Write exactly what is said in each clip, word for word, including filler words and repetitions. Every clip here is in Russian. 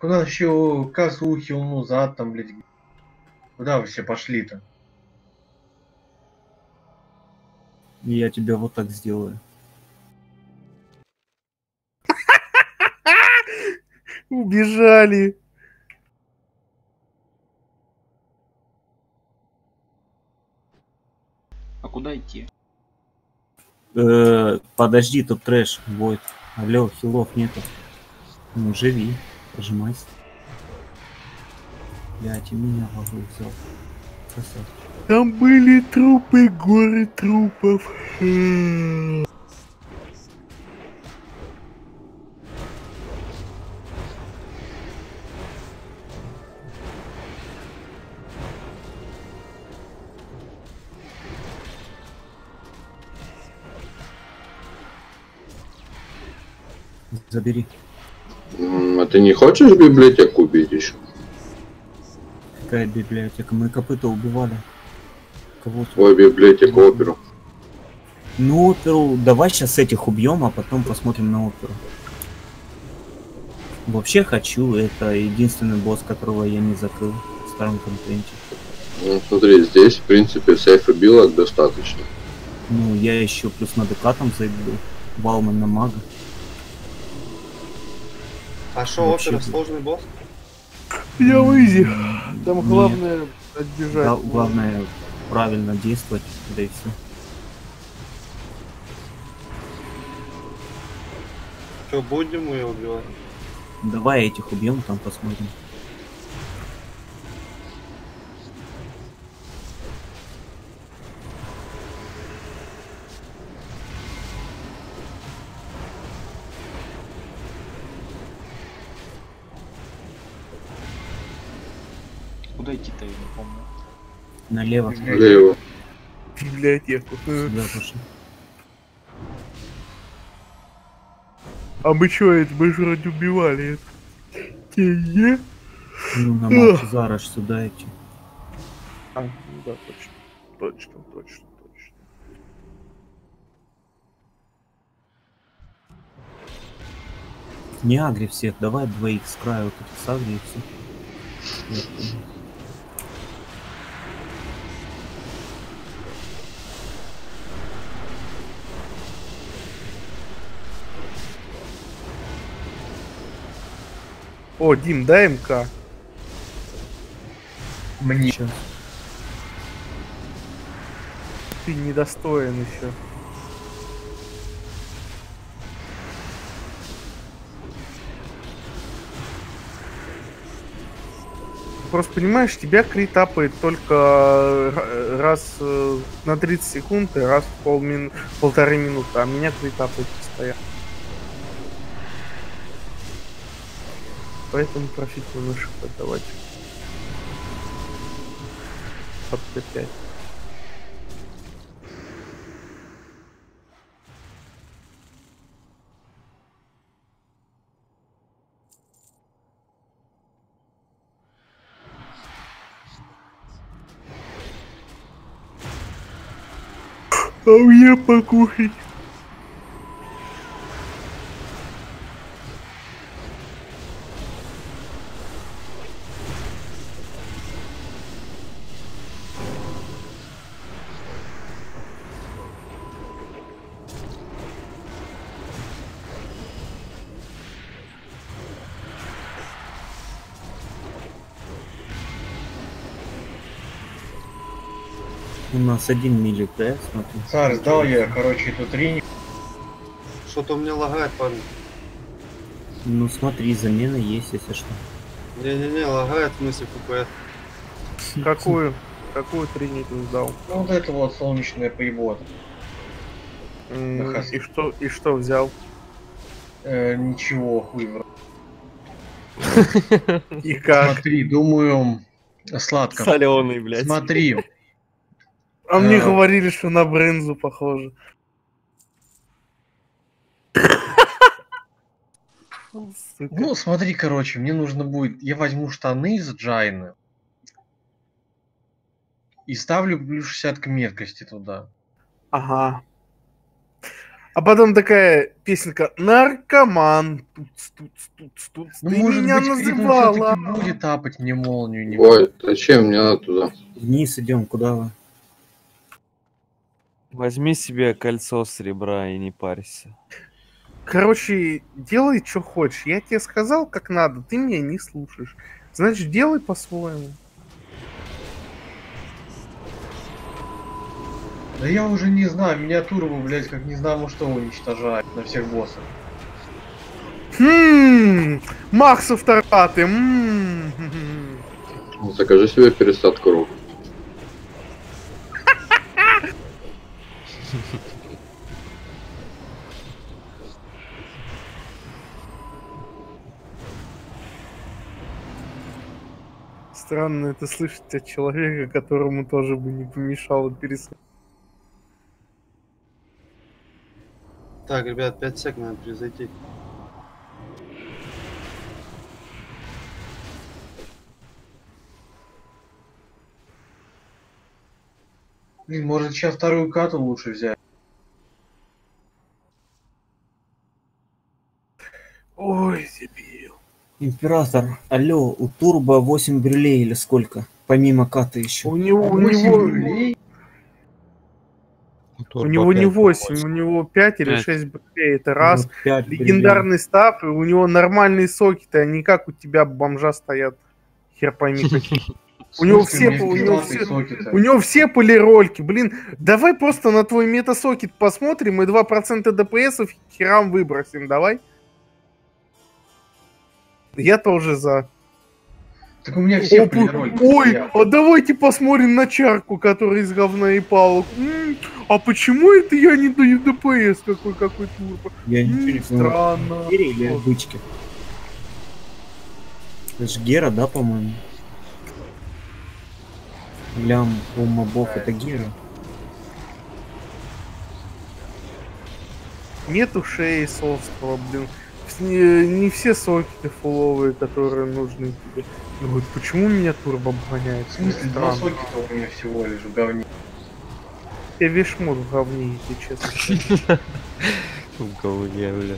Так у нас еще Казухи, Унузат там, блядь. Куда вы все пошли-то? Я тебя вот так сделаю. Убежали. А куда идти? Э, подожди, тут трэш будет. Алло, хилов нету. Ну, живи, пожимайся. Блядь, и меня в огонь взял. Красавчик. Там были трупы, горы трупов. Забери. А ты не хочешь библиотеку убить еще? Какая библиотека? Мы копыта убивали. Кого-то. Ой, библиотека, оперу. Ну, оперу. Давай сейчас этих убьем, а потом посмотрим на оперу. Вообще хочу. Это единственный босс, которого я не закрыл в старом контенте. Ну, смотри, здесь, в принципе, сейфа билок достаточно. Ну, я еще плюс на ДК там зайду. Валман на мага. А шо, Вообще опера тут- сложный босс? Я в изи. Там Нет. главное отбежать. Да, главное правильно действовать, да и все. Что, будем мы его убивать? Давай этих убьем, там посмотрим. Куда идти-то, я не помню. Налево. Лево. В библиотеку. Сюда пошли. А мы чё, это мы же вроде убивали это. Те-е? Ну, на Малчезараш сюда идти. А, ну да, точно. Точно, точно, точно. Не агри всех, давай двоих с края вот этих сагри и все. О, Дим, дай МК. Мне. Сейчас. Ты недостоин еще. Просто понимаешь, тебя крит апает только ра- раз э, на тридцать секунд и раз в полмин... полторы минуты, а меня крит апает постоянно. Поэтому профит немножко подавать. Под Т пять. А мне покушать. У нас один милик, да, смотри. Царь, сдал я, короче, эту трини. Что-то у меня лагает, парень. Ну смотри, замена есть, если что. Не-не-не, лагает в смысле ФПС. Какую? Какую триниту сдал? Ну, вот это вот солнечная поебота. М, Ага. И что, и что взял? Э, ничего, хуй в рот. И как? Смотри, думаю, сладко. Соленый, блядь. Смотри, А мне э, говорили, что на брынзу похоже. Сука. ну смотри, короче, мне нужно будет, я возьму штаны из Джайны и ставлю плюс шестьдесят к меткости туда. Ага. А потом такая песенка «Наркоман». Туц, туц, туц, туц. Ну, Ты может меня быть, Крит, он называла. всё-таки будет тапать мне молнию. Не... Ой, зачем? Мне надо туда. Вниз идем, куда вы? Возьми себе кольцо серебра и не парься. Короче, делай, что хочешь. Я тебе сказал, как надо, ты меня не слушаешь. Значит, делай по-своему. Да я уже не знаю, меня турбо, блядь, как не знаю, что уничтожает на всех боссах. Хм, Максов торпаты. М. Закажи себе пересадку рук. Странно это слышать от человека, которому тоже бы не помешало пересадить. Так, ребят, пять сек надо произойти. Блин, может сейчас вторую кату лучше взять. Ой, дебил. Император, алло, у Турбо восемь брюлей или сколько? Помимо ката еще. У него, у Восемь него, рублей? у него не восемь, у него пять или шесть брюлей. Это раз. Вот пять брюлей. Легендарный став, и у него нормальные сокеты, а не как у тебя бомжа стоят. Хер пойми какие. У него все, у него все, у него все полирольки, блин. Давай просто на твой метасокет посмотрим и два процента ДПСов херам выбросим, давай. Я тоже за. Так у меня все О, полирольки ой, стоят. а давайте посмотрим на чарку, которая из говна и палок. М, а почему это я не даю ДПС какой какой турбо? Я М, ничего не понимаю. странно. Гера или Вот. бычки? Это же Гера, да, по-моему? Лям, у мобов это Гера. Нету шеи собственного, блин. Не, не все сокеты фуловые, которые нужны тебе. Ну вот почему меня турбо обгоняет? В смысле, два сокета у меня всего лишь в говне. Я весь мод в говне, если честно. В говне, бля.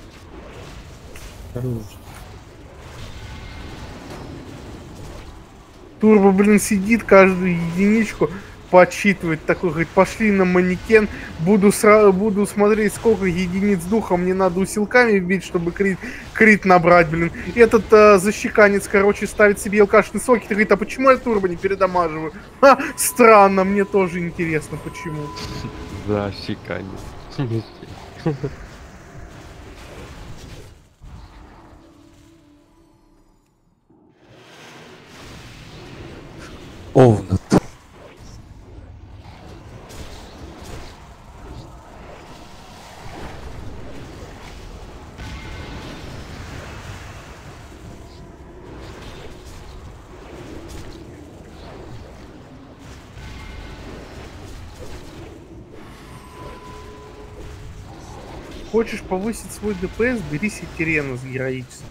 Хорош. Турбо, блин, сидит каждую единичку, подсчитывает такой, говорит, пошли на манекен, буду, сра- буду смотреть, сколько единиц духа мне надо усилками вбить, чтобы крит, крит набрать, блин. Этот э, защеканец, короче, ставит себе ЛКшный сокет и говорит, а почему я турбо не передамаживаю? Ха, странно, мне тоже интересно, почему. Да, щеканец. Овнат. Хочешь повысить свой ДПС, бери Сетерена с героическим.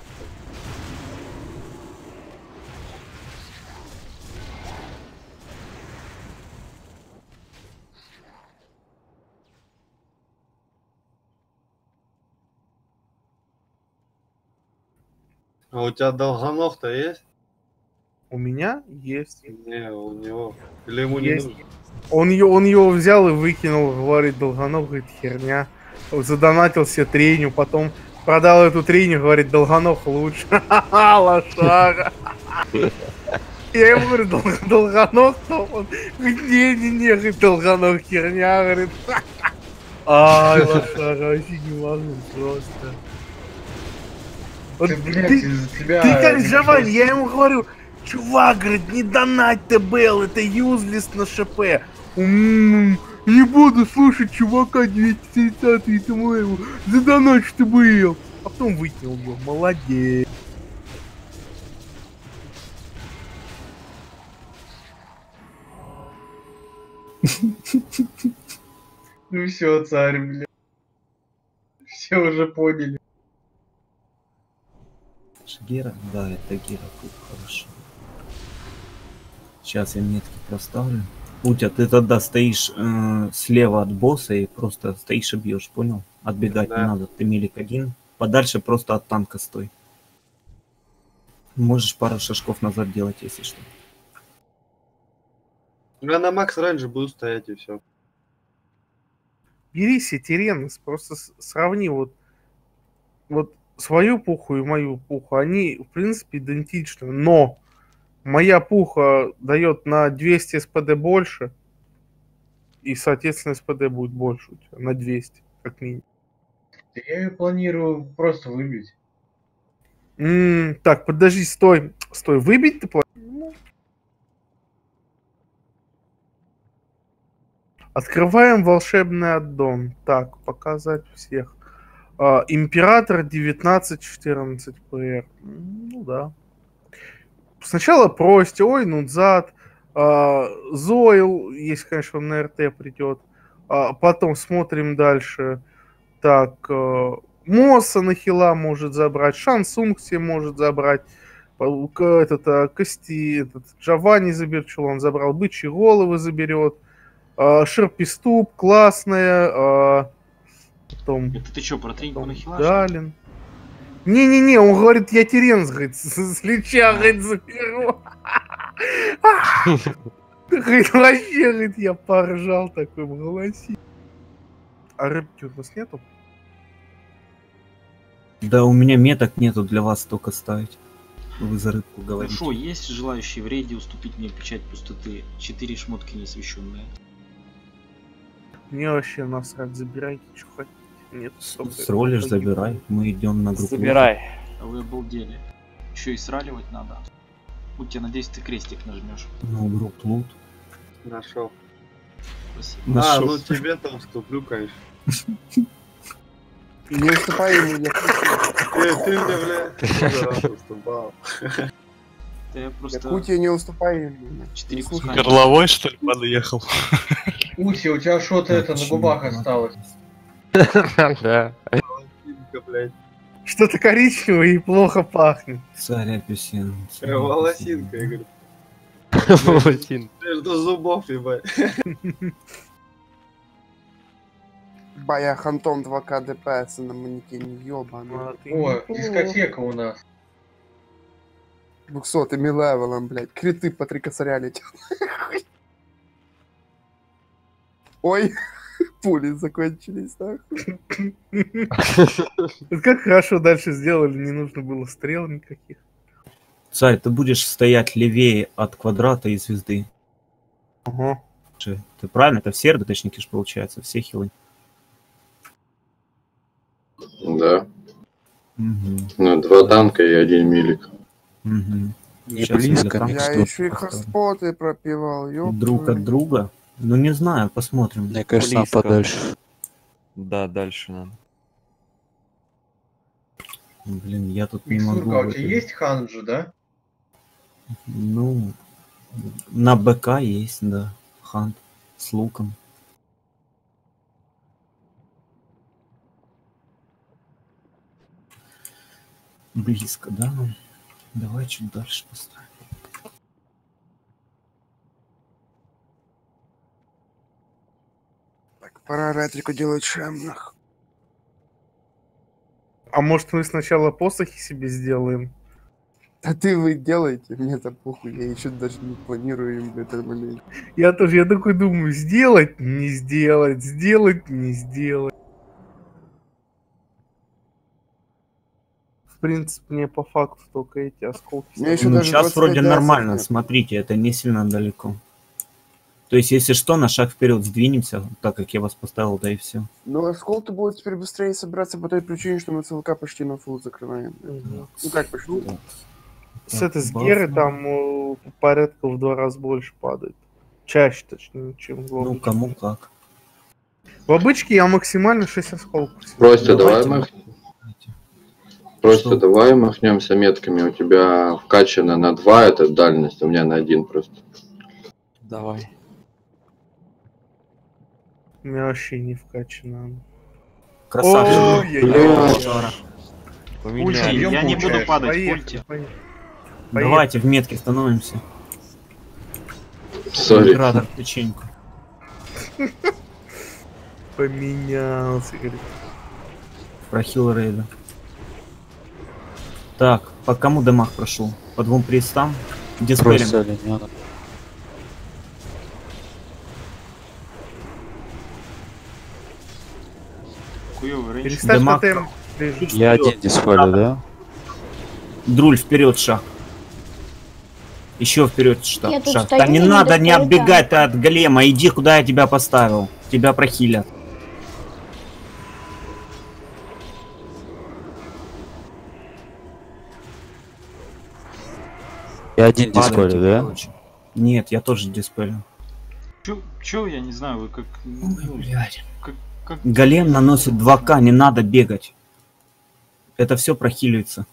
А у тебя долганов-то есть? У меня есть. Не, у него. Или ему Есть. не нужно? Он ее, он его взял и выкинул, говорит, Долганов, говорит, херня. Задонатил себе треню, потом продал эту треню, говорит, Долганов лучше. Ха-ха, лошара. Я ему говорю, «Дол- Долганов, кто он? Говорит, не-не-не, говорит, Долганов херня, говорит. Ай, лошара, вообще не могу просто. Вот Ты, блядь, ты- из-за тебя... Ты как не Джованни, пришёл. я ему говорю, чувак, говорит, не донать ТБЛ, это юзлес на ШП. М, Не буду слушать чувака двести тридцатый ТМЛ, задонать ТБЛ. А потом выкинул его, молодец. Ну все, царь, блядь. Все уже поняли. Гера? Да, это Гера. Тут хорошо. Сейчас я метки проставлю. Утя, ты тогда стоишь э, слева от босса и просто стоишь и бьешь, понял? Отбегать Да. не надо. Ты милик один. Подальше просто от танка стой. Можешь пару шажков назад делать, если что. Я на Макс раньше буду стоять и все. Бери себе Теренос, просто с- сравни вот, вот свою пуху и мою пуху. Они, в принципе, идентичны, но моя пуха дает на двести СПД больше, и, соответственно, СПД будет больше у тебя, на двести, как минимум. Я ее планирую просто выбить. М, так, подожди, стой, стой, выбить ты планируешь? Ну. Открываем волшебный аддон. Так, показать всех. А, Император девятнадцать четырнадцать ПР. Ну да. Сначала Прости, ой, Нудзад, а, Зойл, если, конечно, он на РТ придет. А, потом смотрим дальше. Так, э, Мосса на хила может забрать, Шансунг себе может забрать, Па- к- этот, а, Кости, этот, Джованни заберчул, он забрал, Бычьи головы заберет, а, Шерпиступ, классная, а, потом Это ты чё, про тренинг на хила? Далин. Не-не-не, он говорит, я Теренс, говорит, с, с леча, говорит, заберу. Говорит, вообще, говорит, я поржал такой в голосе. А рыбки у нас нету? Да у меня меток нету для вас только ставить. Вы за рыбку говорите. Хорошо, есть желающие в рейде уступить мне печать пустоты? Четыре шмотки неосвещенные. Мне вообще насрать, забирайте, что хотите. Нет, Сролишь, забирай. Мы идем на группу. Забирай. А вы обалдели. Еще и сраливать надо. У тебя, надеюсь, ты крестик нажмешь. Ну, групп лут. Нашел. Спасибо. А, Нашел. ну тебе там вступлю, конечно. Не уступай ему, я Ты, ты мне, блядь, много раз уступал. Да я просто Якутия не уступай ему. четыре Не слушай. куска. Горловой, что ли, подъехал? Ути, у тебя что-то это на губах осталось. Да. Волосинка, блядь. Что-то коричневое и плохо пахнет. Царь апельсин. Э, Волосинка, я говорю. Волосин. Между зубов, ебать. Бая Хантон два ка ДПС на манекене, ёбаный. А, ты О, неплохо. дискотека у нас. Двухсотыми левелом, блядь. Криты по три косаря летят. Ой, пули закончились, нахуй. Вот как хорошо дальше сделали, не нужно было стрел никаких. Царь, ты будешь стоять левее от квадрата и звезды. Ага. Же, ты правильно? Это все РДТшники ж получается, все хилы. Да. Угу. Ну, два танка и один милик. Угу. Не близко. Я еще и хоспоты пропивал, ёб. Друг от друга? Ну не знаю, посмотрим. Мне кажется, нам Близко. подальше. Да, дальше надо. Блин, я тут не могу. Миксурка, а в у тебя это- есть ханджи, да? Ну, на БК есть, да. Хант с луком. Близко, да? Давай чуть дальше поставим. Так, пора ретрику делать шемных. А может мы сначала посохи себе сделаем? Да ты вы делаете, мне это похуй, я еще даже не планирую им это момент. Я тоже, я такой думаю, сделать, не сделать, сделать, не сделать. В принципе, мне по факту только эти осколки. Мне еще Ну, даже сейчас двадцать вроде пять нормально, нет. смотрите, это не сильно далеко. То есть, если что, на шаг вперед сдвинемся, так как я вас поставил, да и все. Но осколки будут теперь быстрее собираться по той причине, что мы ЦЛК почти на фул закрываем. Мгм. Ну как почти? С этой с Геры там э, порядка в два раза больше падает. Чаще, точнее, чем в Ну, обычке. кому как. В обычке я максимально шесть осколков. себе Просто давай Давайте мах... давайте. Просто Что? давай махнемся метками. У тебя вкачано на два это дальность, у меня на один просто. Давай. У меня вообще не вкачано. Красавчик. Ой-ой-ой. Бля. Поменяй. Пульти, Я Объем не буду получается. падать, Поехали, пульте. поехали. Давайте в метке становимся. Сори. Радar печеньку. Поменялся, говорит. Прохил рейда. Так, по кому дамаг прошел? По двум пристам? Диспелем. Хуёвый рейндж. Переставь Дамаг. тотем. Я один диспелю, да? Друль, вперед шаг. Еще вперед шаг. Я тут шаг. стою, Да не не надо, не достаю, отбегать ты от голема. Иди, куда я тебя поставил. Тебя прохилят. Я один Падайте, диспелю, да? короче. Нет, я тоже диспелю. Чё, чё, я не знаю, вы как... ну, как, как... Голем наносит два ка, не надо бегать. Это все прохиливается.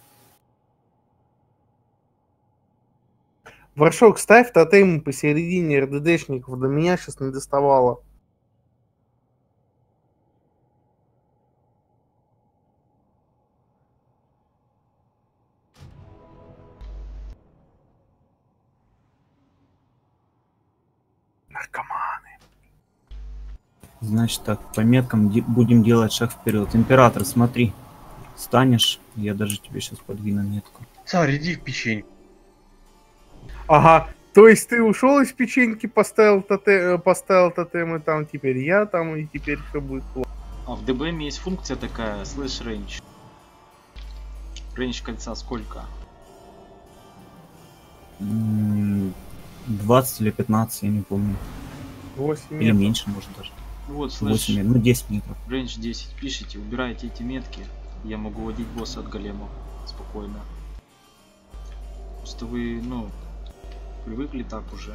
Варшок, ставь тотем посередине РДДшников. До меня сейчас не доставало. Наркоманы. Значит так, по меткам де- будем делать шаг вперед. Император, смотри. Станешь, я даже тебе сейчас подвину метку. Царь, иди в печеньку. Ага. То есть ты ушел из печеньки, поставил, тоте... поставил тотемы там, теперь я там, и теперь все будет плохо. А в ДБМ есть функция такая, слэш рейндж. Рейндж кольца сколько? М, двадцать или пятнадцать, я не помню. восемь Или метров. меньше, может даже. Вот, слэш восемь метров, ну десять метров. рейндж десять. Пишите, убираете эти метки. Я могу водить босса от голема спокойно. Просто вы, ну, привыкли так уже.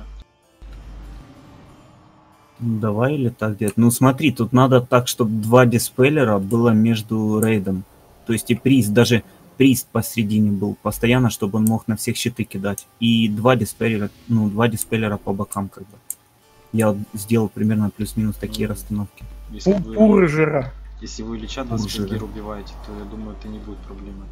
Ну, давай или так делать. Ну смотри, тут надо так, чтобы два диспеллера было между рейдом. То есть и приз, даже приз посередине был постоянно, чтобы он мог на всех щиты кидать. И два диспеллера, ну два диспеллера по бокам как бы. Я вот сделал примерно плюс-минус такие Ну, расстановки. Если Пу- вы, Пуржера. если вы Лича двадцать пять Пуржера. гир убиваете, то я думаю, это не будет проблемой.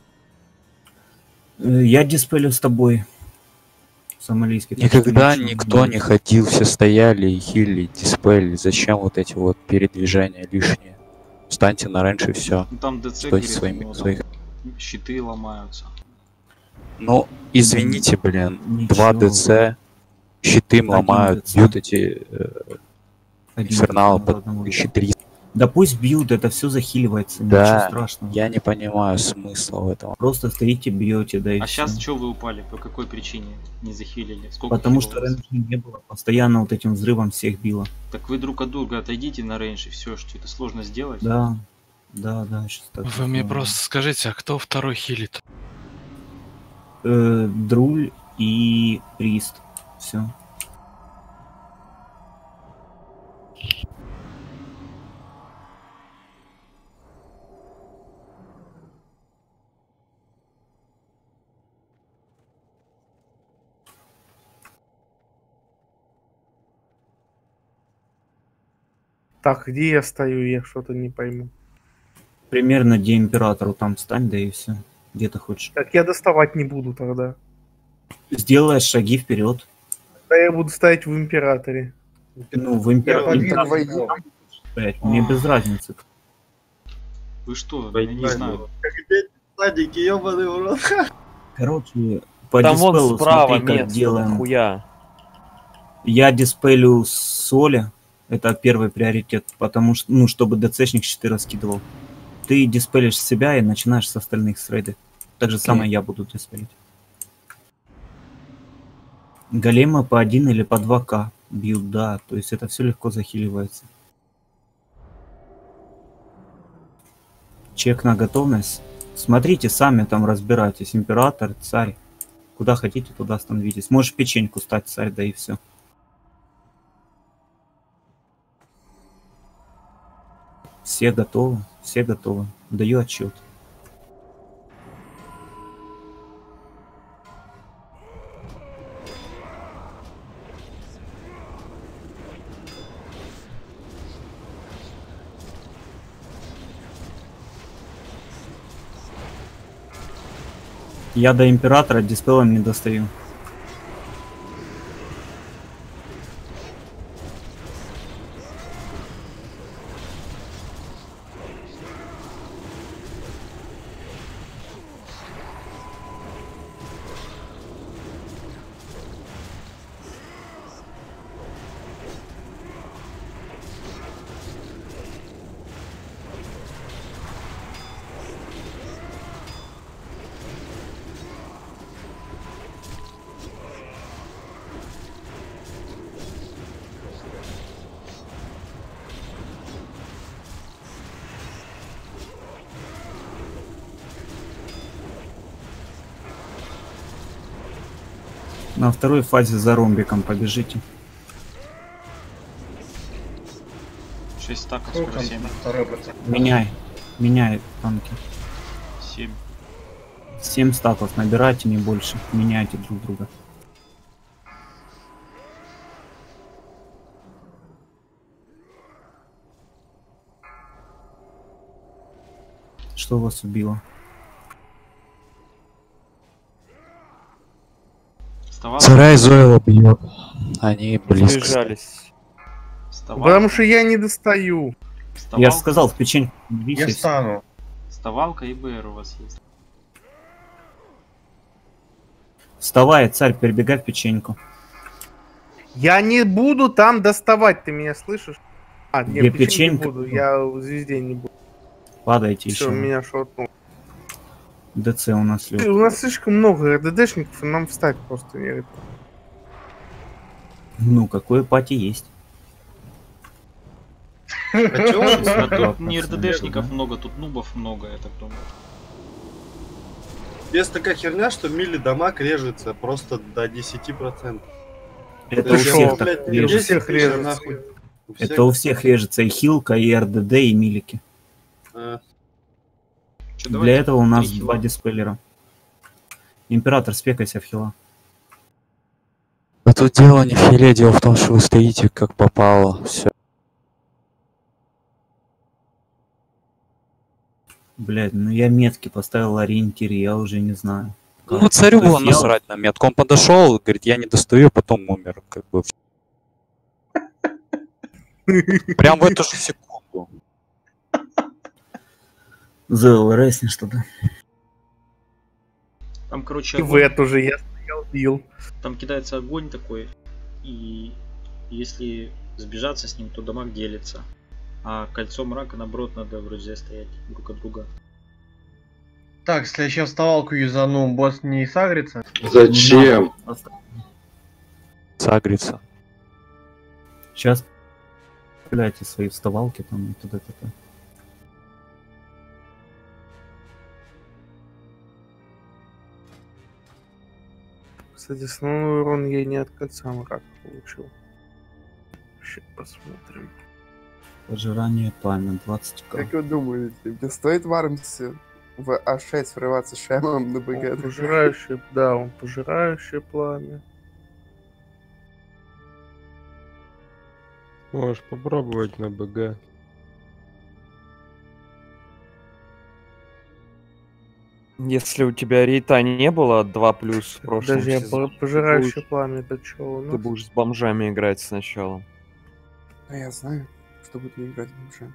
Э, Я диспелю с тобой. Сомалийский. так что Никогда ничего никто не не ходил, все стояли и хили, диспели. Зачем вот эти вот передвижения лишние? Встаньте на раньше и все. Ну там ДЦ Стойте говорит, своими- у него своих. там щиты ломаются. Ну, извините, блин, Ничего. два ДЦ, щиты Один ломают, ДЦ. бьют эти э, Один инферналы по под одному. тысяча триста. Да пусть бьют, это все захиливается, Да, ничего страшного. Я не понимаю смысла в этом. Просто стоите, бьете, да и А всё. сейчас что вы упали? По какой причине не захилили? Сколько Потому хилов что у вас? рейнджа не было, постоянно вот этим взрывом всех било. Так вы друг от друга отойдите на рейндж и все, что это сложно сделать. Да, да, да, сейчас так. Вы мне сделаем. просто скажите, а кто второй хилит? Э, Друль и Прист. Все. Так, где я стою, я что-то не пойму. Примерно где императору там встань, да и все. Где ты хочешь. Так я доставать не буду тогда. Сделаешь шаги вперед. Да я буду ставить в императоре. Ну, в Я императоре. подвину так войди. его. Мне без разницы. Вы что, Да я не не знаю. Как опять садики, ёбаный в рот. Короче, по Там вон диспелу справа смотри, как место, делаем. нахуя. Я диспелю с соли. Это первый приоритет, потому что, ну, чтобы ДЦшник щиты раскидывал. Ты диспелишь себя и начинаешь с остальных с рейды. Так же самое я буду диспелить. Големы по один или по два ка бьют, да. То есть это все легко захиливается. Чек на готовность. Смотрите, сами там разбирайтесь. Император, царь. Куда хотите, туда становитесь. Можешь печеньку стать, царь, да и все. Все готовы, все готовы. Даю отчет. Я до императора диспелом не достаю. На второй фазе за ромбиком побежите. шесть стаков, Сколько скоро семь. второй процент? Меняй. Меняй танки. семь. семь стаков набирайте, не больше. Меняйте друг друга. Что вас убило? Вставалка. Сарай Зоева бьет. Они близко. Сбежались. Вставалка. Потому что я не достаю. Вставалка. Я же сказал, в печеньку Я двигайся. встану. Вставалка и БР у вас есть. Вставай, царь, перебегай в печеньку. Я не буду там доставать, ты меня слышишь? А, Где нет, печеньки печенька? буду, я в звезде не буду. Падайте Все, еще. меня шотнул. ДЦ у нас лёг. У нас слишком много РДДшников, и нам встать просто не. Ну, какое пати есть. А чё он- А тут не процента, РДДшников да? много, тут нубов много, я так думаю. Есть такая херня, что мили дамаг режется просто до десяти процентов. Это Ты у что, всех блядь, так у режется. всех десять режется. нахуй. У всех. Это у всех режется и хилка, и РДД, и милики. А, Чё, Для давайте этого у нас три два хила. диспеллера. Император, спекайся в хила. А тут дело не в хиле, дело в том, что вы стоите как попало. Все. Блядь, ну я метки поставил ориентир, я уже не знаю. Ну, царю То есть было я- насрать на метку. Он подошел, говорит, я не достаю, потом умер. Как бы. Прям в эту же секунду. Зэл, ресни что-то. Там, короче, И в огонь, эту же я стоял, бил. там кидается огонь такой, и если сбежаться с ним, то дамаг делится. А кольцо мрака, наоборот, надо в рузе стоять друг от друга. Так, если я сейчас вставалку юзану, босс не сагрится? Зачем? Сагрится. Сейчас стреляйте свои вставалки там и т.д. Кстати, основной урон я не от кольца мрака получил. Сейчас посмотрим. Пожирание пламя двадцать к. Как вы думаете, мне стоит в Армсе в А шесть врываться шемом на Он БГ? пожирающий, да, он пожирающее пламя. Можешь попробовать на БГ. Если у тебя рейта не было два плюс в прошлом Даже я сезоне, по- ты пожирающее будешь- пламя, это что у ты нас? будешь с бомжами играть сначала. А я знаю, что будет не играть вообще.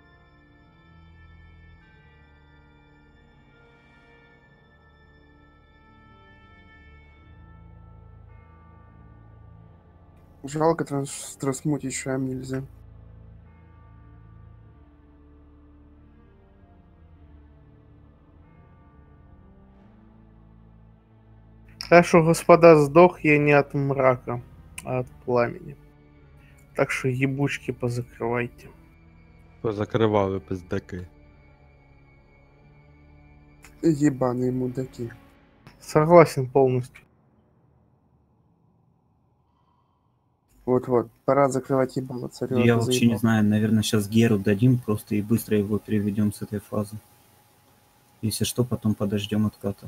Жалко, транс трансмутить шам нельзя. Хорошо, господа, сдох я не от мрака, а от пламени. Так что ебучки позакрывайте. Позакривали пиздаки. Ебаные мудаки. Согласен полностью. Вот-вот, пора закрывать ебало царю. Я а то вообще заебал. не знаю, наверное, сейчас Геру дадим просто и быстро его переведем с этой фазы. Если что, потом подождем отката.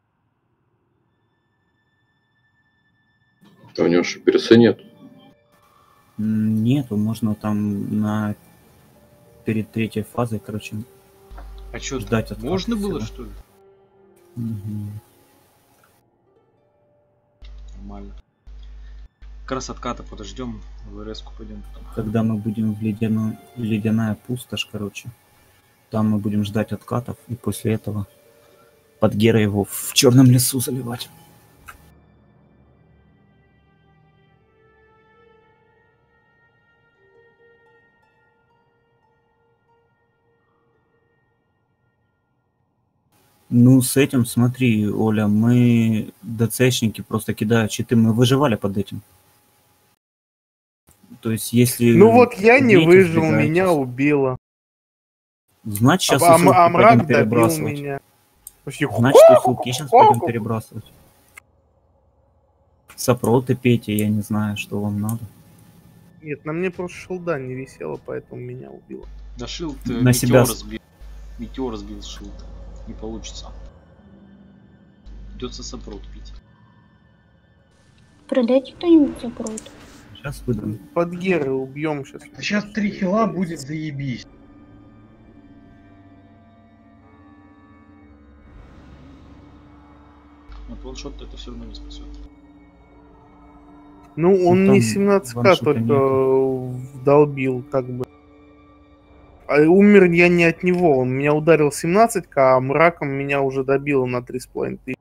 А у него что, персы нет? М, Нету, можно там на перед третьей фазой, короче, А что, ждать отката. можно было, всегда. что ли? Мгм. Нормально. Как раз отката подождем, в РС-ку пойдем потом. Когда мы будем в ледяную, ледяная пустошь, короче, там мы будем ждать откатов, и после этого под Гера его в черном лесу заливать. Ну, с этим, смотри, Оля, мы ДЦшники просто кидают щиты, мы выживали под этим. То есть, если... Ну вот я не убейте, выжил, сбегайтесь. меня убило. Значит, сейчас а, а, ссылки а мрак пойдем добил перебрасывать. меня. Вообще, Значит, ссылки сейчас пойдем перебрасывать. Сопроты пейте, я не знаю, что вам надо. Нет, на мне просто шилда не висела, поэтому меня убило. Да шилд э, На метеор себя с- сбил. Метеор сбил шилд. Не получится. Придется сопрот пить. Продайте кто-нибудь сопрот. Сейчас выдам. Под геры убьем сейчас. Сейчас три хила будет заебись. Но планшот это все равно не спасет. Ну, он там не семнадцать ка ваншота только нету. вдолбил, как бы. А умер я не от него, он меня ударил семнадцать ка, а мраком меня уже добило на три с половиной тысячи.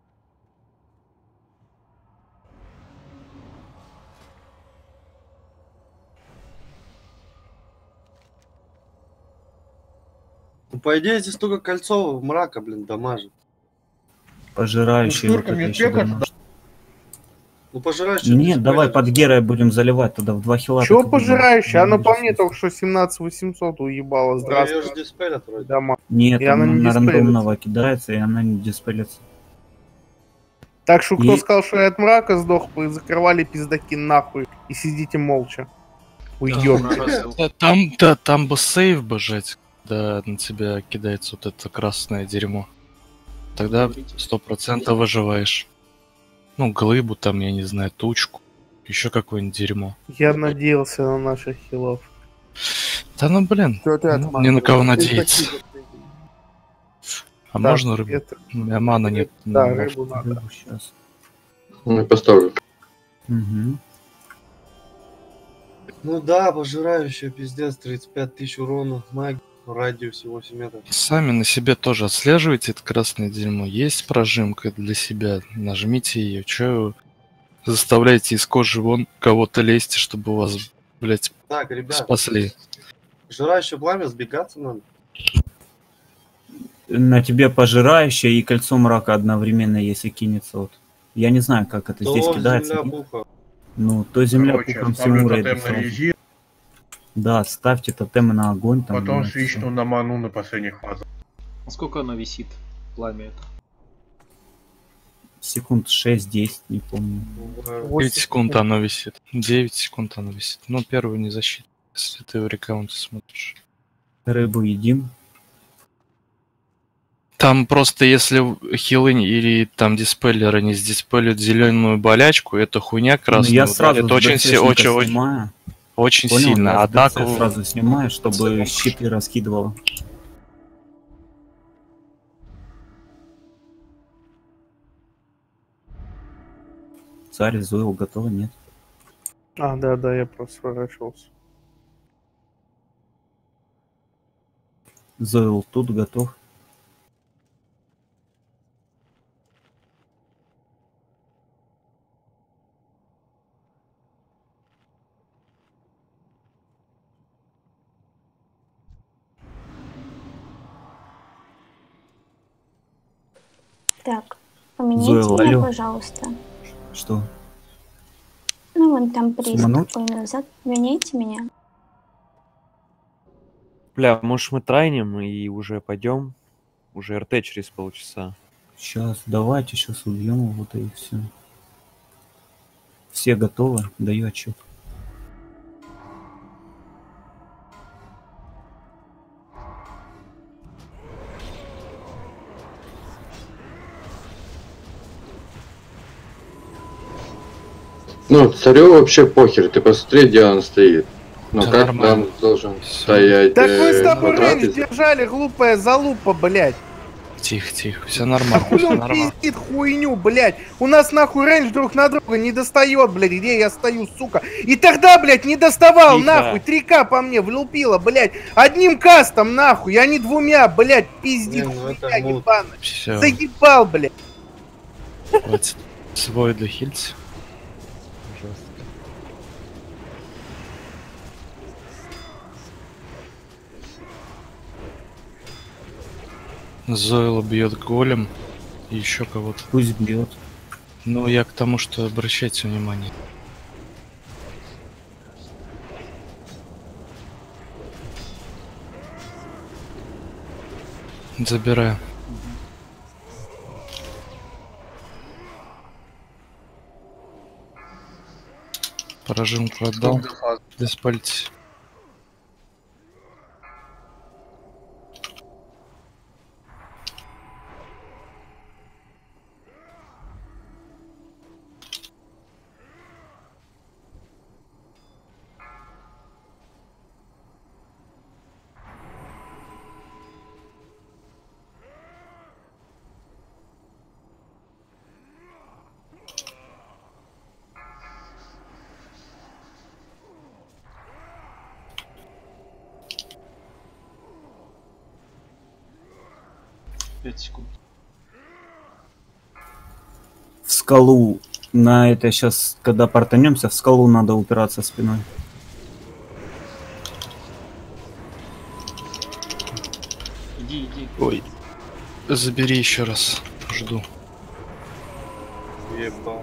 Ну, по идее, здесь только кольцо мрака, блин, дамажит. Пожирающий Ну, вот сколько это мне еще пекать? дамажит. Ну, пожирающий... Нет, давай под герой будем заливать тогда в два хила. Чё так и будем. пожирающий? Оно по Будем мне здесь. только что семнадцать восемьсот уебало. Ее Здравствуй. же диспелят вроде. Дома. Нет, И она она не на диспелится. рандомного кидается, и она не диспелится. Так что кто И- сказал, что я от мрака сдох, вы закрывали пиздаки нахуй и сидите молча. Уёбки. Да, там, да, там бы сейв бы жать, когда на тебя кидается вот это красное дерьмо. Тогда сто процентов выживаешь. Ну, глыбу там, я не знаю, тучку. Еще какое-нибудь дерьмо. Я надеялся на наших хилов. Да ну блин, Чё ты ну, ни на кого отмазываешь? надеяться. А Да, можно рыбу? это- У меня мана нет. Да, Ну, рыбу надо. Сейчас. Ну, я поставлю. Угу. Ну да, пожирающая, пиздец, тридцать пять тысяч урона, магия, радиусе восемь метров. Сами на себе тоже отслеживайте это красное дерьмо. Есть прожимка для себя, нажмите ее. Че заставляете из кожи вон кого-то лезть, чтобы у вас, блять, Так, ребят, спасли? пожирающее пламя, сбегаться надо. На тебе пожирающее и кольцо мрака одновременно, если кинется. Вот. Я не знаю, как это здесь То кидается. земля буха. Ну, то земля Короче, пухом ставлю всему тотем рейду на сразу. резину, Да, ставьте тотемы на огонь. Там, потом на свичну всё. на ману на последних фазах. А сколько оно висит? Пламя это. Секунд шесть-десять, не помню. девять секунд оно висит. девять секунд оно висит. Ну, первую не защита, если ты в рекаунте смотришь. Рыбу едим. Там просто если хилы или там диспеллеры не сдиспелят зеленую болячку, это хуйня красная. Ну, я сразу это с очень, си- ДЦшника очень, очень, снимаю. очень Понял? сильно. Я с ДЦ Однако сразу снимаю, чтобы щиты раскидывало. Царь, Зойл готова? Нет. А, да, да, я просто сворачивался. Зойл тут готов. Так, поменяйте Зойл, меня, алло. пожалуйста. Что? Ну, вон там приз Сумануть? какой назад. Меняйте меня. Бля, может мы трайнем и уже пойдем? Уже РТ через полчаса. Сейчас, давайте, сейчас убьем его, и все. Все готовы? Даю отчет. Ну, царю вообще похер, ты посмотри, где он стоит. Ну, Да как нормально. там должен стоять Так вы с э, тобой квадрат рейндж из- держали, глупая залупа, блядь. Тихо, тихо, все А нормально, хуй все он нормально. пиздит хуйню, блядь. У нас нахуй рейндж друг на друга не достает, блядь, где я стою, сука. И тогда, блядь, не доставал, Тихо. нахуй. три ка по мне влупила, блядь. Одним кастом, нахуй, а не двумя, блядь, пиздит Не, ну это хуйня мут. ебаная. Все, Заебал, блядь. хватит. Свой для хильц. Зойл бьет голем и еще кого-то. Пусть бьет. Ну, я к тому, что обращайте внимание. Забираю. Поражинку отдал. Диспальте. пять секунд. В скалу. На это сейчас, когда портанемся, в скалу надо упираться спиной. Иди, иди. Ой. Забери еще раз. Жду. Ебал.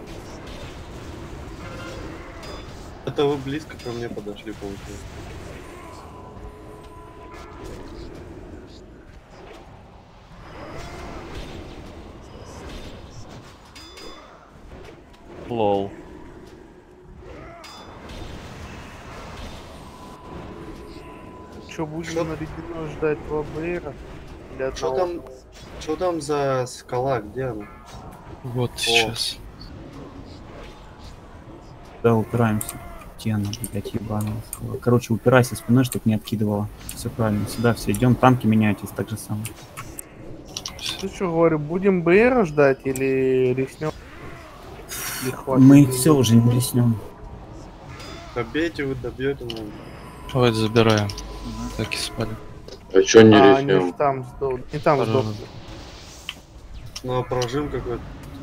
Это вы близко ко мне подошли, получается. Лол. Че, будем на ледяной ждать два БРа? Что там, что там за скала, где она? Вот О. сейчас. Да, упираемся. Тена, блядь, ебаная скала. Короче, упирайся спиной, чтобы не откидывала. Все правильно. Сюда все идем, танки меняйтесь так же самое. Ты что, говорю, будем БР ждать или рискнем? Мы все уже не рискнем. Добейте, вы добьете, ну. Ой, забираем. Так и спали. А чё не А, они рискнем? ж там сдохли. Не там Поражен. сдохли. Ну а прожим какой-то.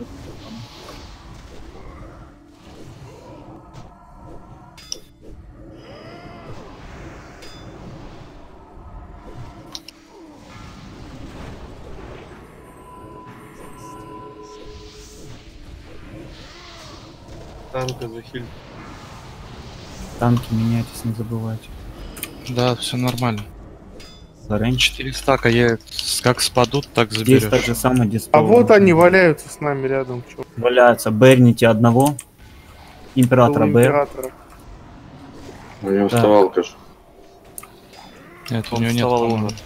Танка захиль. Танки меняйтесь, не забывайте. Да, все нормально. Зарен. четыре стака, я с- как спадут, так Здесь заберешь. так же самое, где А вот они валяются с нами рядом. Чё? валяются. Берните одного. Императора Был Б. императора. У него Да. вставалка ж. Нет, у Он него нет вставал колонны. уже.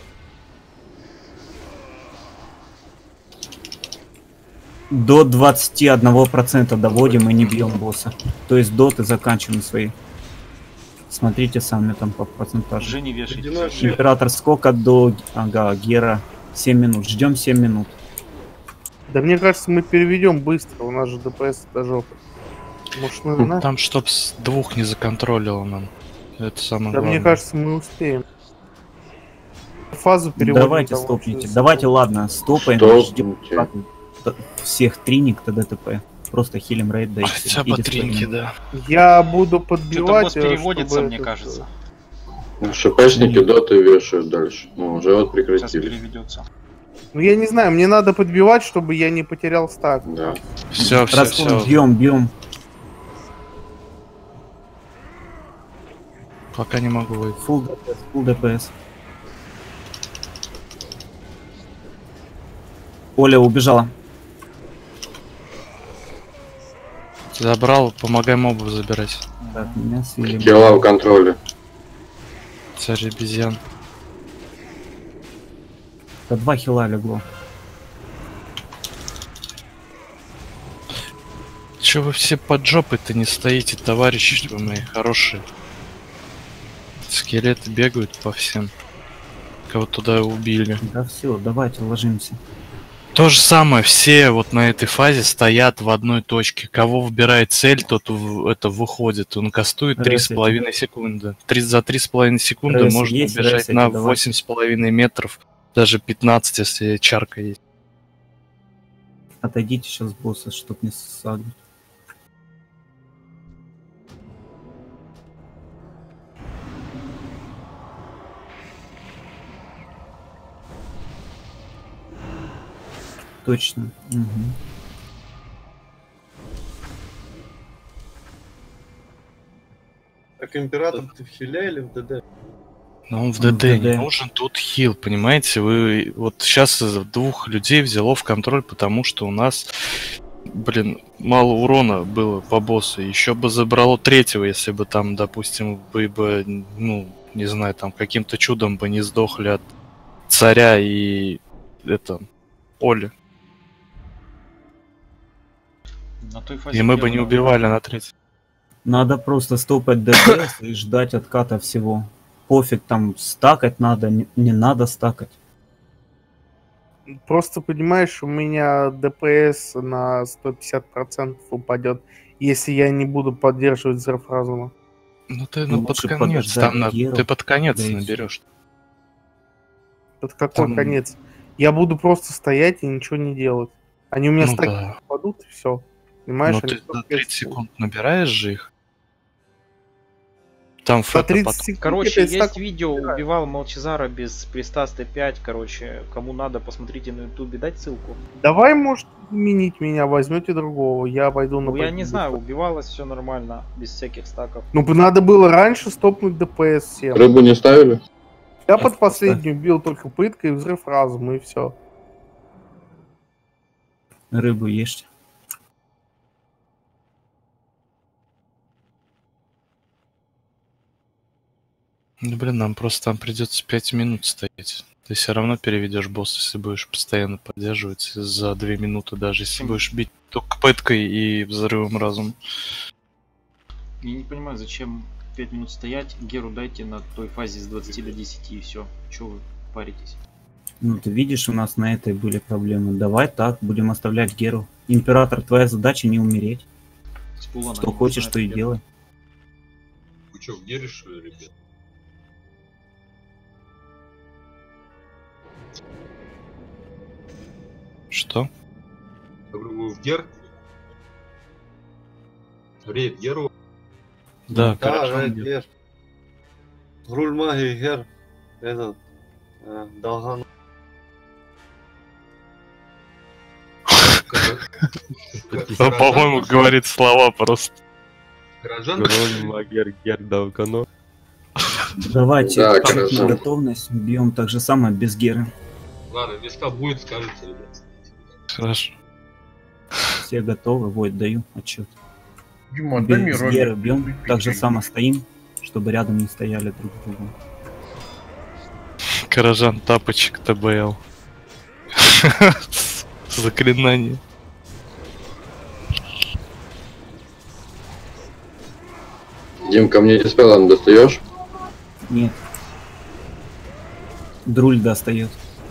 До двадцати одного процента доводим и не бьем босса. То есть доты заканчиваем свои. Смотрите сами там по процентажу. Уже не вешайте. Ледяной шлем. Император сколько до... Ага, Гера. семь минут. Ждем семь минут. Да мне кажется, мы переведем быстро. У нас же ДПС до жопы. Может, мы на- Там чтоб с двух не законтролило нам. Это самое Да главное. мне кажется, мы успеем. Фазу переводим. Давайте там стопните. вообще Давайте, ладно, стопаем. Ждем Стопните. всех триник ТД ТП. Просто хилим рейд, да и всё. Хотя И бы дисциплину. тринки, да. Я буду Что-то подбивать. босс э, переводится, чтобы мне этот, кажется. Ну, ШПшники доты вешают дальше. Ну, уже вот Сейчас прекратили. переведется. Ну я не знаю, мне надо подбивать, чтобы я не потерял стак. Да. Все, все, Расклон, все. бьем, бьем. Пока не могу выйти. Фулл ДПС, фулл ДПС. Оля убежала. Забрал, помогай мобов забирать. Так, меня слили. Килла в контроле. Царь обезьян. Да два хила легло. Че вы все под жопой-то не стоите, товарищи, что вы мои хорошие? Скелеты бегают по всем. Кого туда убили. Да все, давайте ложимся. То же самое, все вот на этой фазе стоят в одной точке. Кого выбирает цель, тот в- это выходит. Он кастует три с Ресайте. половиной секунды. Три, за три с половиной секунды Ресать можно есть? бежать Ресайте, на давай. восемь с половиной метров. Даже пятнадцать, если чарка есть. Отойдите сейчас босса, чтоб не сагнуть. Точно. Мгм. Так император ты в хиле или в ДД? Но он в Он в ДД не ДД. нужен, тут хил, понимаете? Вы вот сейчас двух людей взяло в контроль, потому что у нас Блин, мало урона было по боссу. Еще бы забрало третьего, если бы там, допустим, вы бы, ну, не знаю, там каким-то чудом бы не сдохли от царя и это Оли. На той фазе И мы бы не Геру убивали на третьем. Надо просто стопать ДПС и ждать отката всего. Пофиг, там стакать надо, не, не надо стакать. Просто понимаешь, у меня ДПС на сто пятьдесят процентов упадет, если я не буду поддерживать взрыв разума. Ну ты Ну, ну, под лучше конец, подождать там на- Геру, ты под конец да и всё. наберешь. Под какой Там- конец? Я буду просто стоять и ничего не делать. Они у меня Ну стаки да. упадут, и все. Понимаешь, Но они ты сто за пять тридцать секунд набираешь же их. Там За фото тридцать под- секунд Короче, я пять есть стаков видео, убираю. убивал Молчазара без приста Т пять, короче, кому надо, посмотрите на ютубе, дать ссылку. Давай, может, заменить меня, возьмете другого, я пойду на Ну я не победу. знаю, убивалось все нормально, без всяких стаков. Ну, бы надо было раньше стопнуть ДПС всем. Рыбу не ставили? Я под последнюю бил только пыткой и взрыв разума, и все. Рыбу ешьте. Ну, блин, нам просто там придется пять минут стоять. Ты все равно переведешь босс, если будешь постоянно поддерживать за две минуты, даже если будешь бить только пыткой и взрывом разума. Я не понимаю, зачем пять минут стоять. Геру дайте на той фазе с двадцати до десяти и все. Чего вы паритесь? Ну, ты видишь, у нас на этой были проблемы. Давай так, будем оставлять Геру. Император, твоя задача не умереть. С пула она Что не хочешь, знает, то и где. делай. Вы что, в Гере, что ли, ребят? Что? Я говорю, вы в Гер? Рейд Геру? Да, Да, хорошо. Рейд Гер. Руль магии Гер. Этот. Э, Долган. Он, по-моему, говорит слова просто. Каражан? Гроль, Магер, Гер, Долгано. Давайте, Да, чек на хорошо. готовность. Бьем так же самое без Геры. Ладно, места будет, скажете, ребят. Хорошо. Все готовы? Вот, даю отчет. Дима, дай мне Без ролик. Геры бьем, так же само стоим, чтобы рядом не стояли друг с другом. Каражан, тапочек, ТБЛ. Заклинание. Дим, ко мне диспелом достаешь? Нет. Друль достает.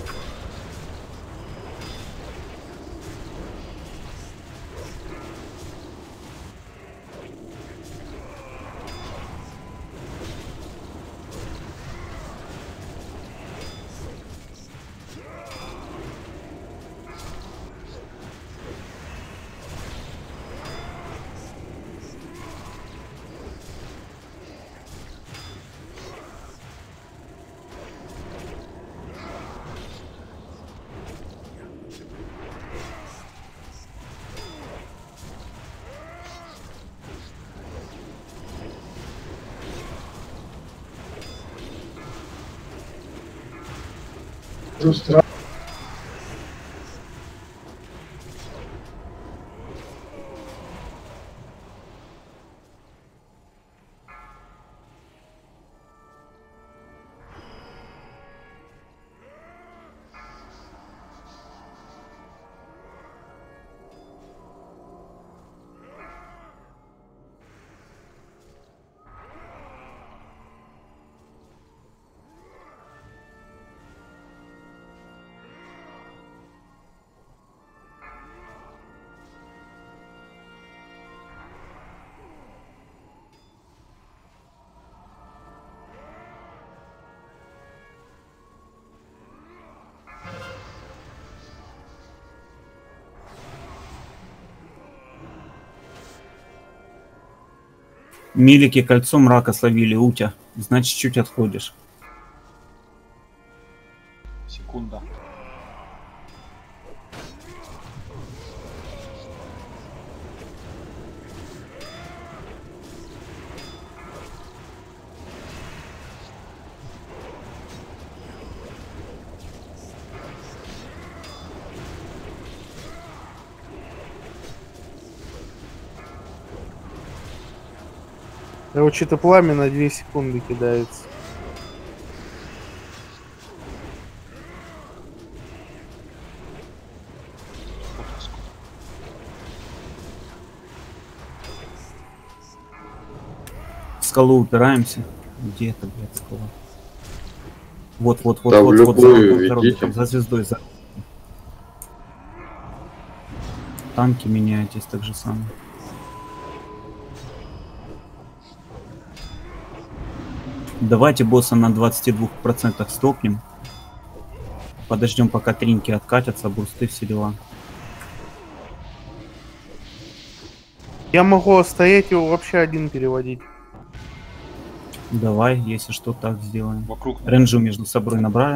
Милики кольцом рака словили, Утя. Значит, чуть отходишь. Секунда. Короче, пламя на две секунды кидается. В скалу упираемся. Где это, блядь, скала? Вот, вот, вот, Да, вот, в вот, за, любую вот, дороги, ведите. там, за звездой, за. Танки меняйтесь так же самое. Давайте босса на двадцати двух процентах стопнем. Подождем, пока тринки откатятся, бурсты, все дела. Я могу стоять его вообще один переводить. Давай, если что, так сделаем. Вокруг. Ренджу между собой набрали.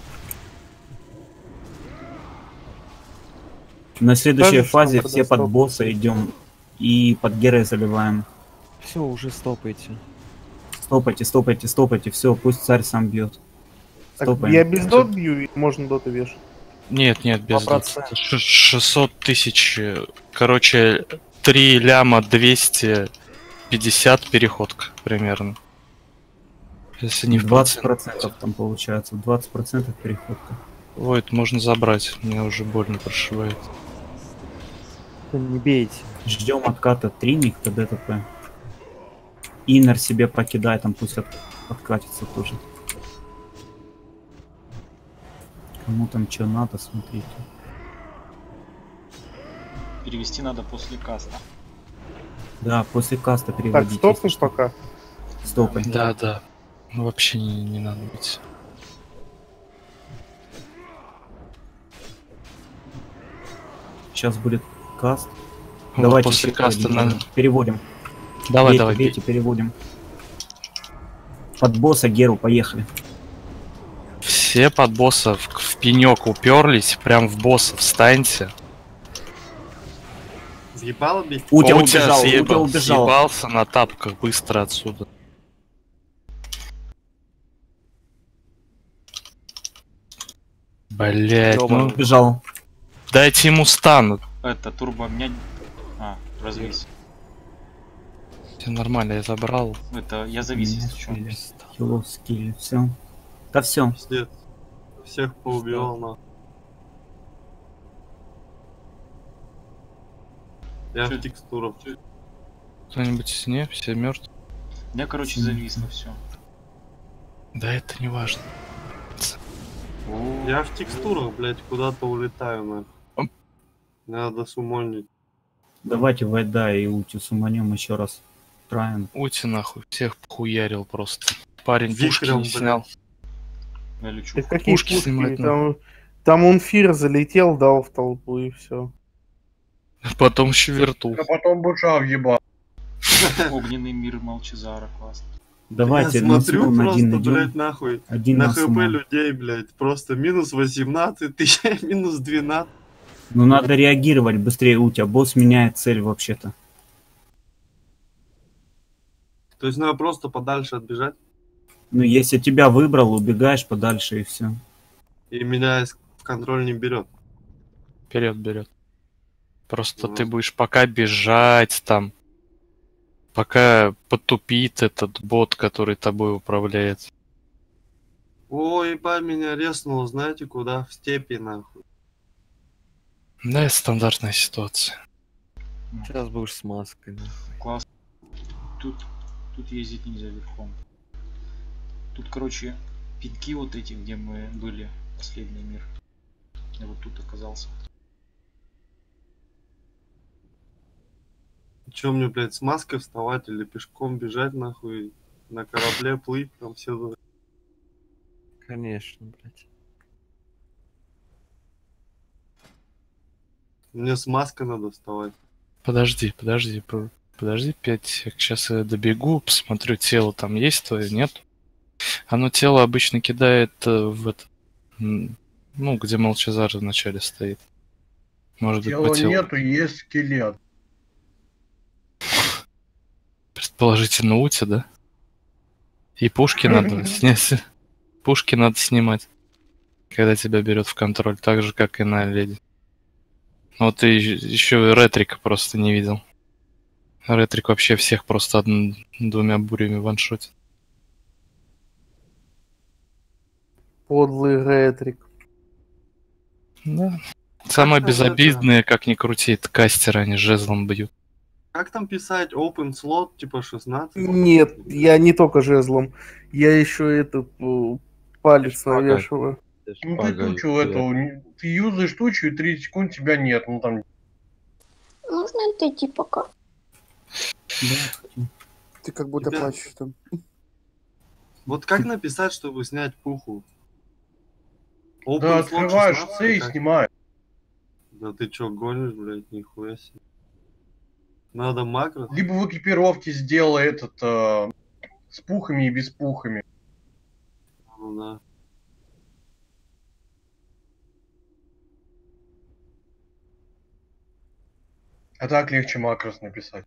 На следующей Скажешь, фазе что все под когда босса идем и под героя заливаем. Все, уже стопайте. Стопайте, стопайте, стопайте, все, пусть царь сам бьет. Так, Стопаем. я без дот бью, и можно доты вешать. Нет, нет, без два доты. процента. Ш- шестьсот тысяч. э, Короче, три ляма двести пятьдесят переходка примерно. Если не в двадцать процент. процентов там получается, двадцать процентов переходка. Ой, это можно забрать. Мне уже больно прошивает. Не бейте. Ждем отката триник, ТДТП. Иннер себе покидай, там пусть от- откатится тоже. Кому там что надо, смотрите. Перевести надо после каста. Да, после каста Так, переводите. стопнешь пока. Стопай. Да, да. Ну вообще не, не надо быть. Сейчас будет каст. Вот Давайте после переводим, каста надо. переводим. Давай, бейте, давай, бейте, переводим. Под босса Геру, поехали. Все под босса в, в пенек уперлись, прям в босса встаньте. Въебало бить? Утя Утя убежал, Утя съебал- убежал. съебался на тапках быстро отсюда. Блять, Он ну убежал. дайте ему стан. Это турбо меня. А, развис. Все нормально, я забрал. Это я завис, если что. Хилов скилли, все. Да все. Пиздец. Всех поубивал, на. Я в текстурах. Кто-нибудь не? Все мертвы? У меня, короче, зависло все. Да это не важно. Я в текстурах, блядь, куда-то улетаю, нахуй. Надо сумольнить. Давайте Вайда и Утю суманем еще раз. Траем. Ути нахуй, всех похуярил просто. Парень пушки Викром, не снял. Я лечу. Так какие Пушки пушки? снимать Там, там унфир залетел, дал в толпу и все. Потом еще верту. А потом буша въебал. Огненный мир Молчазара, классно. Давайте Я на смотрю сумму просто, один идем. блядь, нахуй. Один на на хп сумму. людей, блядь, просто минус восемнадцать тысяч, минус двенадцать. Ну надо реагировать быстрее, Утя. Босс меняет цель вообще-то. То есть надо просто подальше отбежать, Ну если тебя выбрал, убегаешь подальше и все. и меня в контроль не берет. Вперед берет. Просто Ну. ты будешь пока бежать там. Пока потупит этот бот, который тобой управляет. Ой, ебать, меня резнул, знаете куда? В степи, нахуй. Да, это стандартная ситуация. Сейчас будешь с маской. нахуй. Класс. Тут, тут ездить нельзя верхом. Тут, короче, пинки вот эти, где мы были, последний мир. Я вот тут оказался. Че мне, блядь, с маской вставать или пешком бежать, нахуй, на корабле плыть, там все. Конечно, блядь. Мне с маской надо вставать. Подожди, подожди, про- подожди, пять сек. Сейчас я добегу, посмотрю, тело там есть твое, нет. Оно тело обычно кидает э, в это, м, ну, где Молчазар вначале стоит. Может быть, Тела по телу. нету, есть скелет. Предположительно, Ути, да? И пушки надо снять. Пушки надо снимать, когда тебя берет в контроль, так же, как и на леди. Но ты еще ретрика просто не видел. Ретрик вообще всех просто одн- двумя бурями ваншотит. Подлый ретрик. Да. Самые там безобидные, как ни крути, это кастеры, они жезлом бьют. Как там писать open slot, типа шестнадцать? Нет, я не только жезлом. Я еще этот э, палец навешиваю. Ну ты тучу эту, не- ты юзаешь тучу, и тридцать секунд тебя нет. Ну там. Можно отойти пока? Ты как будто Ребят, плачешь там. Вот как написать, чтобы снять пуху? Open Да, slot открываешь шестнадцать, C и как? снимаешь. Да ты чё, гонишь, блядь, нихуя себе. Надо макро. Либо в экипировке сделай этот э, с пухами и без пухами. Ну да. А так легче макрос написать.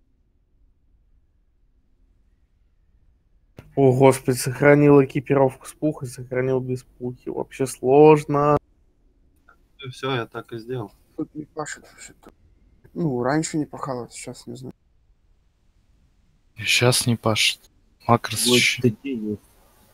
О, господи, сохранил экипировку с пухой, сохранил без пухи. Вообще сложно. Все, я так и сделал. Тут не пашет вообще-то. Ну, раньше не пахало, сейчас не знаю. Сейчас не пашет. Макрос Вот щ- такие есть.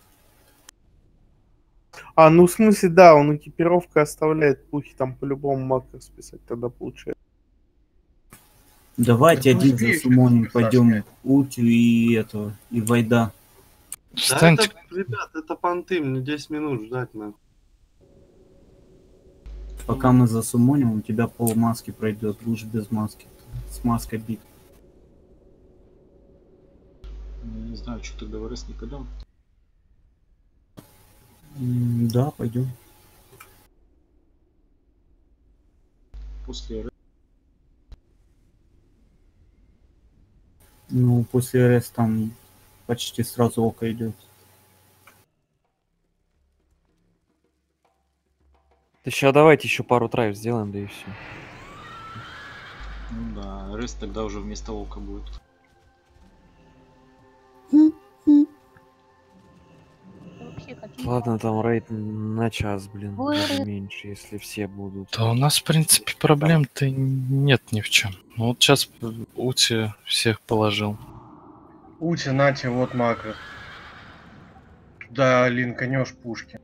А, ну в смысле, да, он экипировка оставляет пухи, там по-любому макрос писать тогда получается. Давайте Это один успеешь, за суммоним как раз пойдем Утю и этого, и Вайда. Да Встаньте. это, ребят, это понты, мне десять минут ждать надо. Пока мы засуммоним, у тебя пол маски пройдет, лучше без маски. С маской бит. Я не знаю, что тогда в РС не пойдем. М, Да, пойдем. После РС. Ну, после РС там почти сразу око идет. Да сейчас давайте еще пару траев сделаем, да и все. Ну да, РС тогда уже вместо ока будет. Ладно, там рейд на час, блин, Ой, даже рейд. меньше, если все будут. Да у нас, в принципе, проблем-то нет ни в чем. Ну вот сейчас Ути всех положил. Ути, нате, вот макрос. Туда линканешь пушки.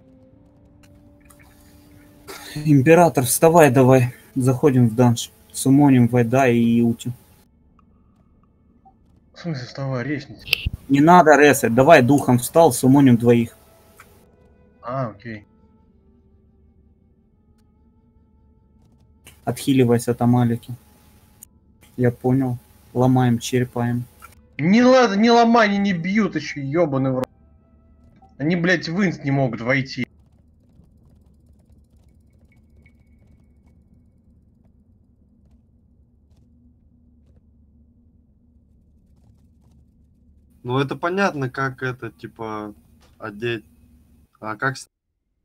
Император, вставай давай. Заходим в данж. Суммоним Вайда и Ути. В смысле, вставай, ресница. Не надо ресать. Давай духом встал, суммоним двоих. А, окей. Отхиливайся от Амалики. Я понял. Ломаем, черепаем. Не ладно, не ломай, они не бьют еще, ебаный в рот. Они, блядь, в инст не могут войти. Ну это понятно, как это, типа, одеть. А как... с-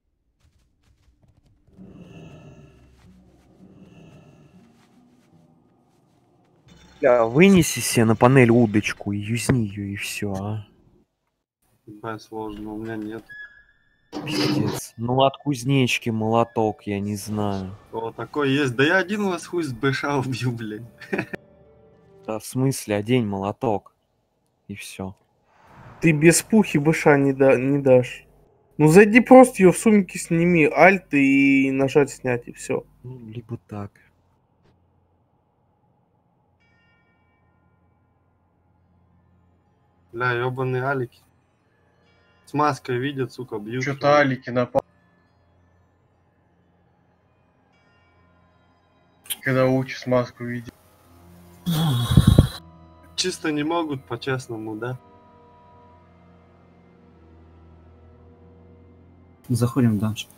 Бля, вынеси себе на панель удочку и юзни ее, и все, а. Ебать, сложно, у меня нет. Пиздец. Ну от кузнечки молоток, я не знаю. О, такой есть. Да я один у вас хуй с БШ убью, блядь. Да в смысле, одень молоток. И все. Ты без пухи быша не, да, не дашь. Ну зайди просто ее в сумке, сними альт и нажать снять, и все. Ну, либо так. Бля, ебаные алики. С маской видят, сука, бьют. Что-то алики напал. Когда Учи с маску видит. Чисто не могут, по-честному, да? Заходим в данж.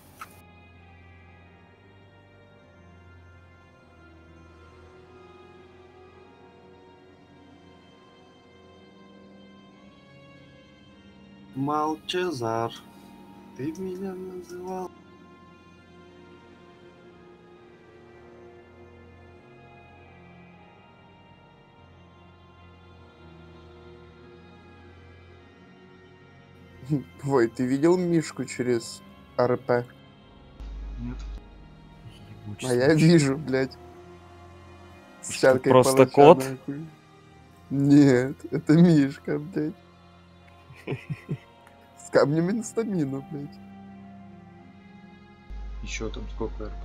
Малчезар, ты меня называл. Ой, ты видел Мишку через РП? Нет. А я вижу, блядь. С Что, чаркой просто палача, кот? нахуй. Нет, это Мишка, блядь. С камнями на стамину, блядь. Еще там сколько РП?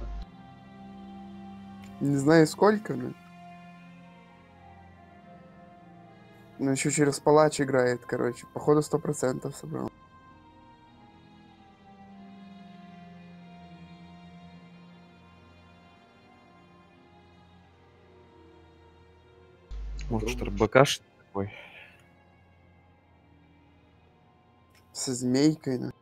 Не знаю сколько, но... Но еще через палач играет, короче. Походу сто процентов собрал. Может, РБКш такой? Со змейкой, на.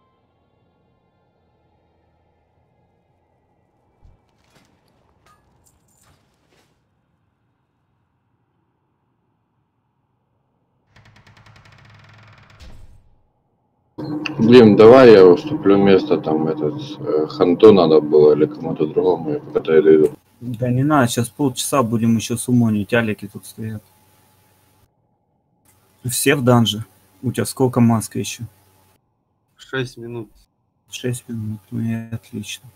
Блин, давай я уступлю место, там этот э, Ханту надо было или кому-то другому, я пока дойду. Да не надо, сейчас полчаса будем еще сумонить, алики тут стоят. Все в данже. У тебя сколько маска еще? Шесть минут. Шесть минут, ну и отлично.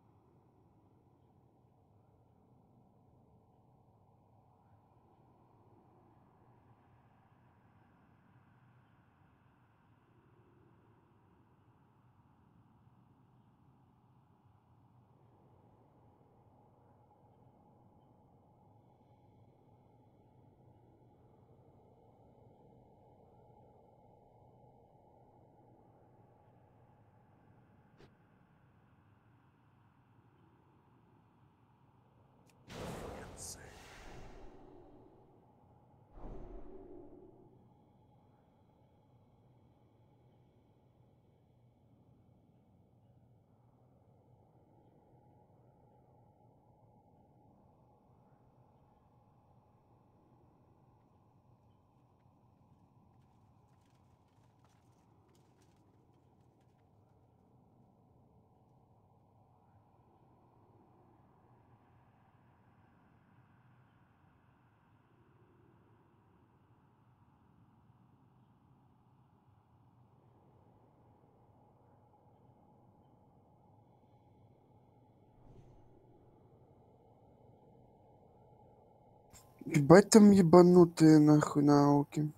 Ебать там ебанутые нахуй науки.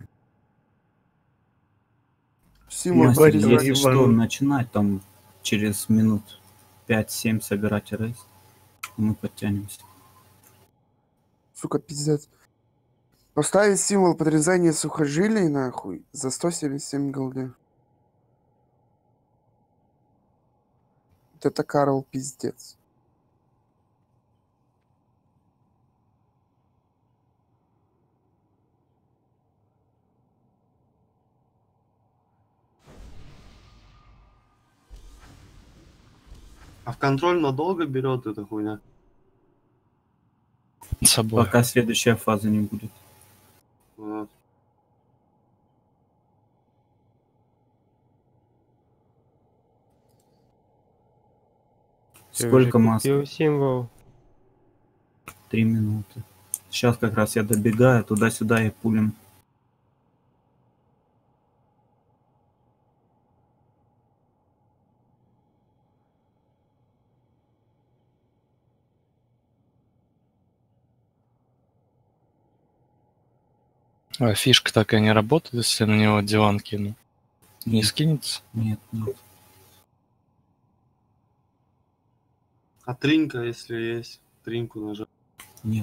Сима, Мастер, говорит, если что, ебанут. начинать там через минут пять-семь собирать рейс. Мы подтянемся. Сука, пиздец. Поставить символ подрезания сухожилий нахуй за сто семьдесят семь голды. Вот это Карл пиздец. А в контроль надолго берет эта хуйня? С собой. Пока следующая фаза не будет. А. Сколько маски? Символ. Три минуты. Сейчас как раз я добегаю туда-сюда и пулем. А фишка такая не работает, если на него диван кину? Не Нет. скинется? Нет, нет. А тринка, если есть, тринку нажать. Нет.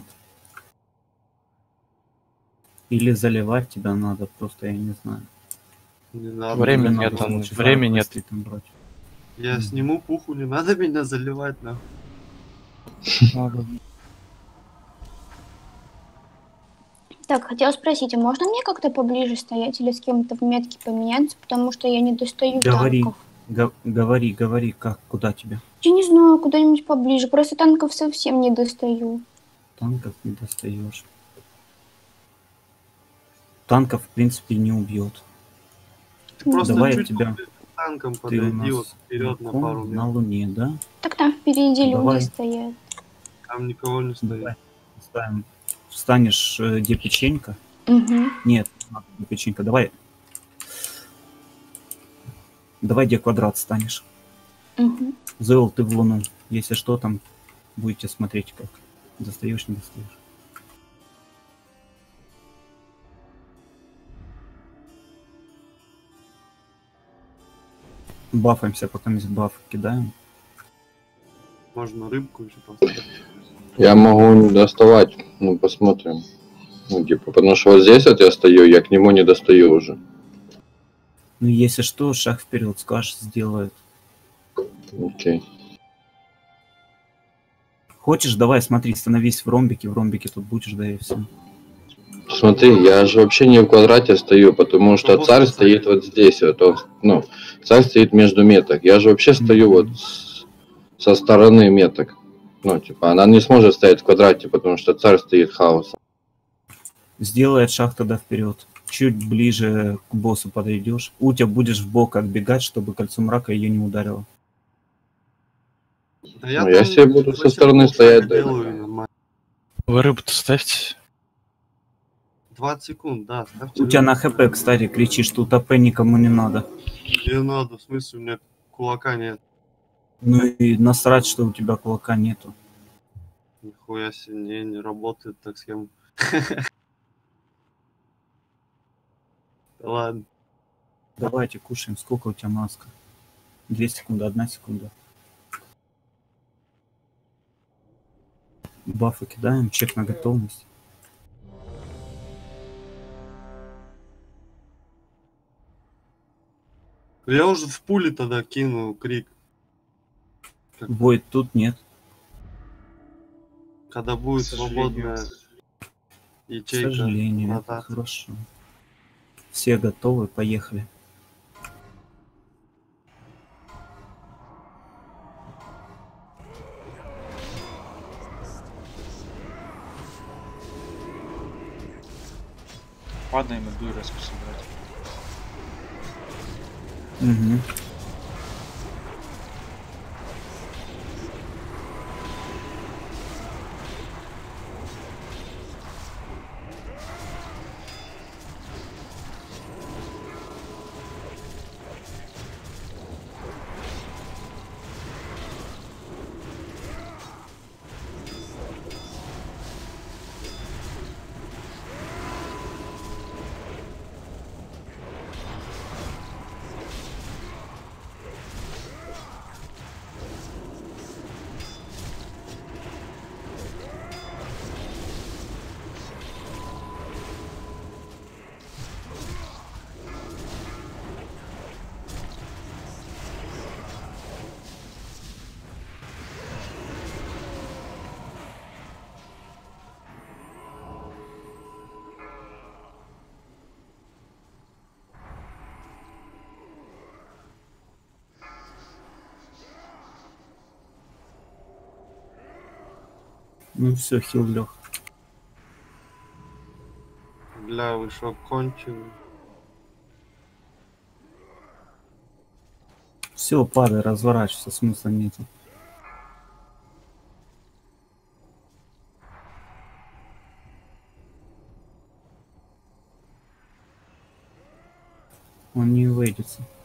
Или заливать тебя надо, просто я не знаю. Не надо. Времени Или нет, надо там, лучше времени нет. запасти там брать. Я Мгм. сниму пуху, не надо меня заливать, нахуй. Надо. Так, хотела спросить, а можно мне как-то поближе стоять или с кем-то в метке поменяться, потому что я не достаю Говори, танков. го- говори, говори, как, куда тебе? Я не знаю, куда-нибудь поближе, просто танков совсем не достаю. Танков не достаешь. Танков, в принципе, не убьет. Ты просто Давай я чуть тебя... танком Ты у подойди нас вот вперед на на пару ком? метров. На Луне, да? Так там впереди Давай. люди стоят. Там никого не стоит. Давай. Ставим. Встанешь, э, где печенька? Угу. Нет, не надо, где печенька. Давай. Давай, где квадрат станешь. Угу. Зоэл, ты в Луну. Если что, там будете смотреть, как достаешь, не достаешь. Бафаемся, пока мы баф кидаем. Можно рыбку еще поставить. Я могу не доставать, ну посмотрим. Ну, типа, потому что вот здесь вот я стою, я к нему не достаю уже. Ну, если что, шаг вперед, скажешь, сделает. Окей. Хочешь, давай, смотри, становись в ромбике, в ромбике тут будешь, да и все. Смотри, я же вообще не в квадрате стою, потому что царь стоит вот здесь, вот он, ну, царь стоит между меток. Я же вообще стою вот с- со стороны меток. Ну, типа, она не сможет стоять в квадрате, потому что царь стоит хаосом. Сделает шаг тогда вперед. Чуть ближе к боссу подойдешь. Утя будешь в бок отбегать, чтобы кольцо мрака ее не ударило. Да Ну, я себе буду со стороны стоять, да. делаю нормально. Вы рыбу-то ставьте. двадцать секунд, да, ставьте. У тебя на рыбку. хп, кстати, кричишь, тут АП никому не надо. Не надо, в смысле, у меня кулака нет. Ну и насрать, что у тебя кулака нету. Нихуя себе, не, не работает так схема. Ладно. Давайте кушаем. Сколько у тебя маска? Две секунды, одна секунда. Бафы кидаем, чек на готовность. Я уже в пуле тогда кину крик. Войд тут нет. Когда будет К сожалению. свободная К ячейка. сожалению, это ротации. хорошо. Все готовы, поехали. Падаем, иду и резку собрать. Угу. Ну все, хил лег. Бля, вы шо, конченый? Все, падай, разворачивайся, смысла нету. Он не выйдется.